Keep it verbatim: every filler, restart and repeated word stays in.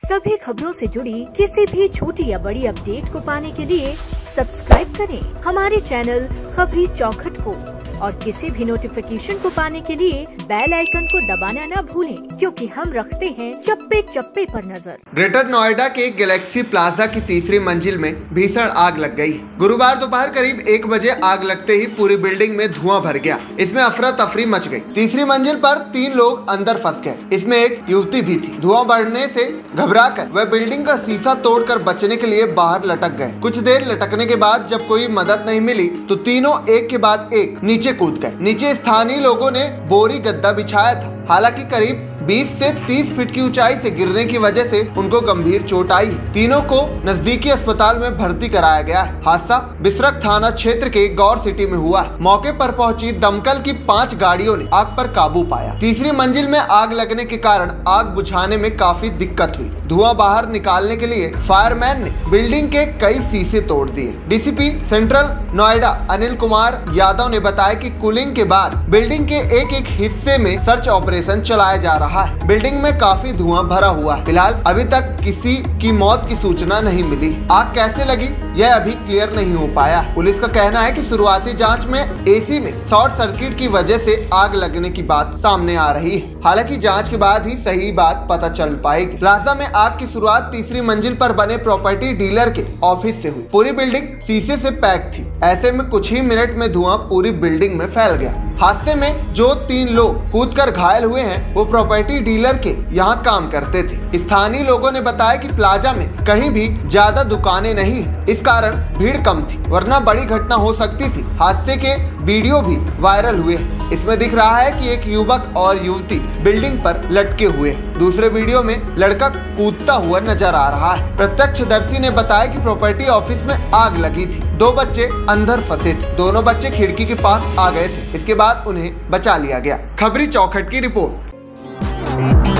सभी खबरों से जुड़ी किसी भी छोटी या बड़ी अपडेट को पाने के लिए सब्सक्राइब करें हमारे चैनल खबरी चौखट को और किसी भी नोटिफिकेशन को पाने के लिए बेल आइकन को दबाना न भूलें, क्योंकि हम रखते हैं चप्पे चप्पे पर नजर। ग्रेटर नोएडा के गैलेक्सी प्लाजा की तीसरी मंजिल में भीषण आग लग गई। गुरुवार दोपहर करीब एक बजे आग लगते ही पूरी बिल्डिंग में धुआं भर गया। इसमें अफरा तफरी मच गई। तीसरी मंजिल पर तीन लोग अंदर फंस गए। इसमें एक युवती भी थी। धुआं बढ़ने से घबराकर वह बिल्डिंग का शीशा तोड़कर बचने के लिए बाहर लटक गए। कुछ देर लटकने के बाद जब कोई मदद नहीं मिली तो तीनों एक के बाद एक नीचे कूद गए। नीचे स्थानीय लोगों ने बोरी गद्दा बिछाया था। हालांकि करीब बीस से तीस फीट की ऊंचाई से गिरने की वजह से उनको गंभीर चोट आई है। तीनों को नजदीकी अस्पताल में भर्ती कराया गया है। हादसा बिसरख थाना क्षेत्र के गौर सिटी में हुआ। मौके पर पहुंची दमकल की पांच गाड़ियों ने आग पर काबू पाया। तीसरी मंजिल में आग लगने के कारण आग बुझाने में काफी दिक्कत हुई। धुआं बाहर निकालने के लिए फायरमैन ने बिल्डिंग के कई शीशे तोड़ दिए। डीसीपी सेंट्रल नोएडा अनिल कुमार यादव ने बताया कि कूलिंग के बाद बिल्डिंग के एक एक हिस्से में सर्च ऑपरेशन चलाया जा रहा है। बिल्डिंग में काफी धुआं भरा हुआ है। फिलहाल अभी तक किसी की मौत की सूचना नहीं मिली। आग कैसे लगी यह अभी क्लियर नहीं हो पाया। पुलिस का कहना है कि शुरुआती जांच में एसी में शॉर्ट सर्किट की वजह से आग लगने की बात सामने आ रही है। हालांकि जांच के बाद ही सही बात पता चल पाएगी। प्लाजा में आग की शुरुआत तीसरी मंजिल पर बने प्रॉपर्टी डीलर के ऑफिस से हुई। पूरी बिल्डिंग शीशे से पैक थी। ऐसे में कुछ ही मिनट में धुआं पूरी बिल्डिंग में फैल गया। हादसे में जो तीन लोग कूदकर घायल हुए हैं वो प्रॉपर्टी डीलर के यहाँ काम करते थे। स्थानीय लोगों ने बताया कि प्लाजा में कहीं भी ज्यादा दुकानें नहीं है, इस कारण भीड़ कम थी, वरना बड़ी घटना हो सकती थी। हादसे के वीडियो भी वायरल हुए। इसमें दिख रहा है कि एक युवक और युवती बिल्डिंग पर लटके हुए। दूसरे वीडियो में लड़का कूदता हुआ नजर आ रहा है। प्रत्यक्षदर्शी ने बताया कि प्रॉपर्टी ऑफिस में आग लगी थी। दो बच्चे अंदर फंसे थे। दोनों बच्चे खिड़की के पास आ गए थे। इसके बाद उन्हें बचा लिया गया। खबरी चौखट की रिपोर्ट।